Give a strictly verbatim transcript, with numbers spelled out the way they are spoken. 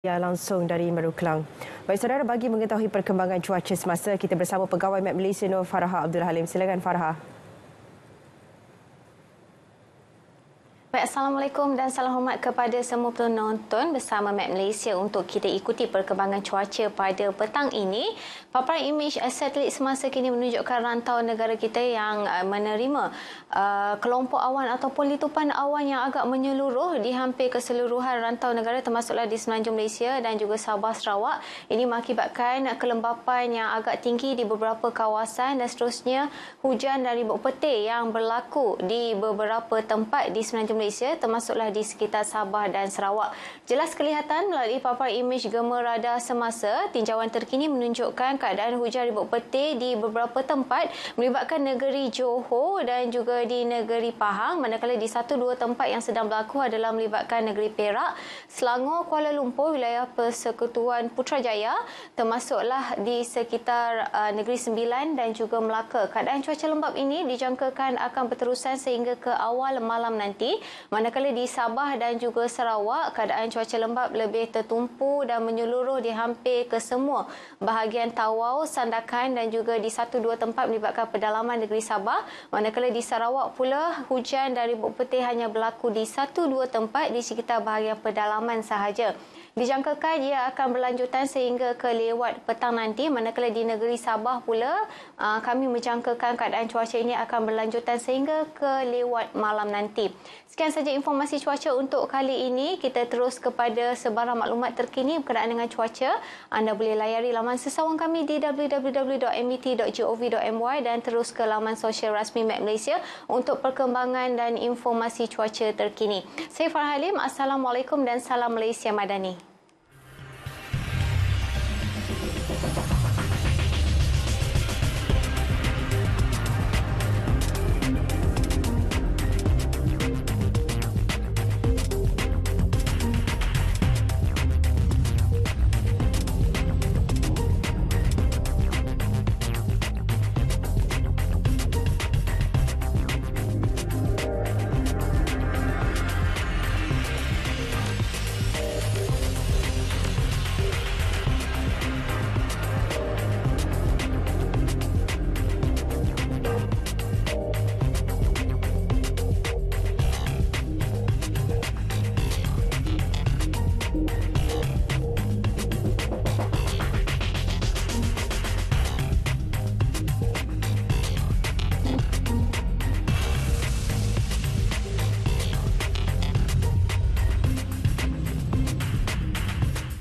Ya, langsung dari Meru Klang. Baik saudara, bagi mengetahui perkembangan cuaca semasa, kita bersama Pegawai Met Malaysia Nur Farha Abdul Halim. Silakan Farha. Baik, Assalamualaikum dan salam hormat kepada semua penonton bersama Met Malaysia untuk kita ikuti perkembangan cuaca pada petang ini. Paparan imej satelit semasa kini menunjukkan rantau negara kita yang menerima uh, kelompok awan ataupun litupan awan yang agak menyeluruh di hampir keseluruhan rantau negara termasuklah di semenanjung Malaysia dan juga Sabah Sarawak. Ini mengakibatkan kelembapan yang agak tinggi di beberapa kawasan dan seterusnya hujan dan ribut petir yang berlaku di beberapa tempat di semenanjung Malaysia termasuklah di sekitar Sabah dan Sarawak. Jelas kelihatan melalui paparan imej gema radar semasa, tinjauan terkini menunjukkan keadaan hujan ribut petir di beberapa tempat melibatkan negeri Johor dan juga di negeri Pahang, manakala di satu dua tempat yang sedang berlaku adalah melibatkan negeri Perak, Selangor, Kuala Lumpur, wilayah Persekutuan Putrajaya, termasuklah di sekitar uh, negeri Sembilan dan juga Melaka. Keadaan cuaca lembap ini dijangkakan akan berterusan sehingga ke awal malam nanti. Manakala di Sabah dan juga Sarawak, keadaan cuaca lembap lebih tertumpu dan menyeluruh di hampir ke semua bahagian Tawau, Sandakan dan juga di satu dua tempat melibatkan pedalaman negeri Sabah. Manakala di Sarawak pula, hujan dan ribut petir hanya berlaku di satu dua tempat di sekitar bahagian pedalaman sahaja. Dijangkakan ia akan berlanjutan sehingga ke lewat petang nanti, manakala di negeri Sabah pula kami menjangkakan keadaan cuaca ini akan berlanjutan sehingga ke lewat malam nanti. Sekian saja informasi cuaca untuk kali ini. Kita terus kepada sebarang maklumat terkini berkenaan dengan cuaca. Anda boleh layari laman sesawang kami di w w w dot m e t dot gov dot m y dan terus ke laman sosial rasmi Met Malaysia untuk perkembangan dan informasi cuaca terkini. Saya Farha Halim. Assalamualaikum dan salam Malaysia Madani.